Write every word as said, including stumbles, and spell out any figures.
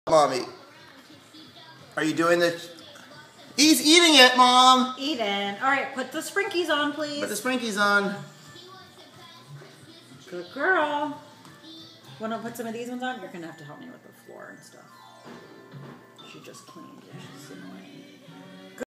Mommy, are you doing this? He's eating it, Mom. Eating. All right, put the sprinkies on, please. Put the sprinkies on. Good girl. Want to put some of these ones on? You're gonna have to help me with the floor and stuff. She just cleaned it. She's annoying.